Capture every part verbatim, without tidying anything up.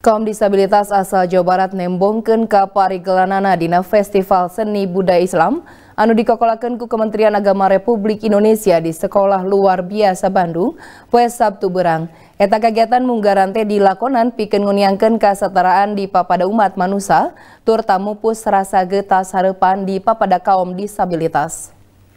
Kaum disabilitas asal Jawa Barat nembongkeun ka parigelanana dina Festival Seni Budaya Islam anu dikokolakeun ku Kementerian Agama Republik Indonesia di Sekolah Luar Biasa Bandung poe Sabtu beurang. Eta kagiatan munggaran teh dilakonan pikeun nguniangkeun kasetaraan di papada umat manusia tur tamupus rasa geutas hareupan di papada kaum disabilitas.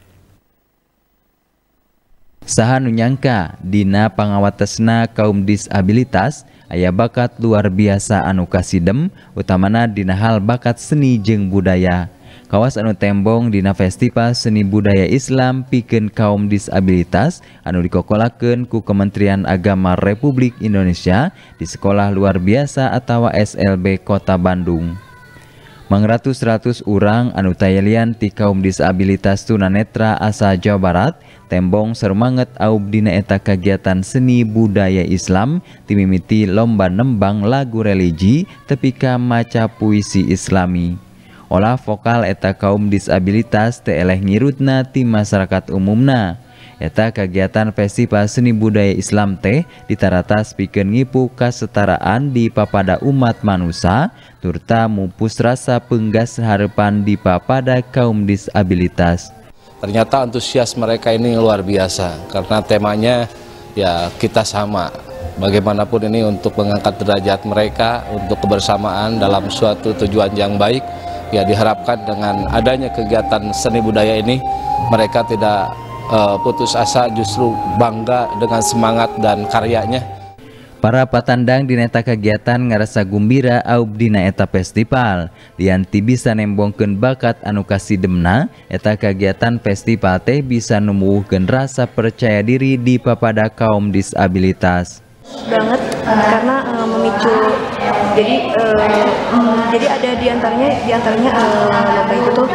Saha nu nyangka dina pangawatesna kaum disabilitas aya bakat luar biasa anu kasidem utamana dina hal bakat seni jeung budaya. Kawas anu tembong dina Festival Seni Budaya Islam pikeun kaum disabilitas anu dikokolakeun ku Kementerian Agama Republik Indonesia di Sekolah Luar Biasa atawa S L B Kota Bandung. Mangratus-ratus urang anu tayalian ti kaum disabilitas tunanetra asa Jawa Barat tembong serumanget aub dina eta kagiatan seni budaya Islam timimiti lomba nembang lagu religi tepi ka maca puisi Islami. Olah vokal eta kaum disabilitas teu eleh ngirutna ti masyarakat umumna. Eta kagiatan Festival Seni Budaya Islam teh ditaratas pikeun ngipu kasetaraan di papada umat manusia turta mupus rasa peunggas hareupan di papada kaum disabilitas. Ternyata antusias mereka ini luar biasa karena temanya ya kita sama. Bagaimanapun ini untuk mengangkat derajat mereka untuk kebersamaan dalam suatu tujuan yang baik. Ya diharapkan dengan adanya kegiatan seni budaya ini mereka tidak uh, putus asa, justru bangga dengan semangat dan karyanya. Para patandang dina eta kagiatan ngarasa gumbira aub dina eta festival. Lian ti bisa nembongkeun bakat anu kasidemna, eta kagiatan festival teh bisa numbuhkeun rasa percaya diri di papada kaum disabilitas. Banget karena uh, memicu jadi uh, um, jadi ada diantaranya diantaranya uh, lomba itu tuh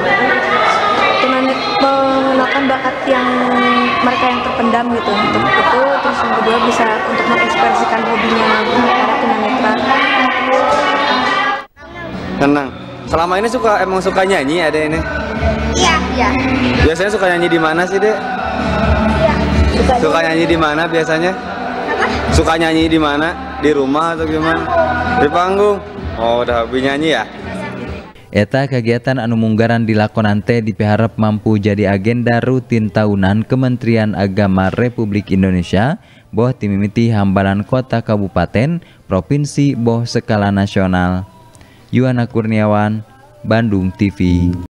mengenalkan bakat yang mereka yang terpendam gitu untuk itu, terus yang kedua bisa untuk mengekspresikan hobinya para tunanetra. Tenang. Selama ini suka emang suka nyanyi ada ini? Iya, iya. Biasanya suka nyanyi di mana sih, Dek? Iya. Suka, suka nyanyi di mana biasanya? Apa? Suka nyanyi di mana? Di rumah atau gimana? Di panggung. Oh, udah hobi nyanyi ya? Eta kagiatan anu munggaran dilakonan teh dipiharep mampu jadi agenda rutin tahunan Kementerian Agama Republik Indonesia boh timimiti hambalan kota kabupaten provinsi boh skala nasional. Yuwana Kurniawan, Bandung T V.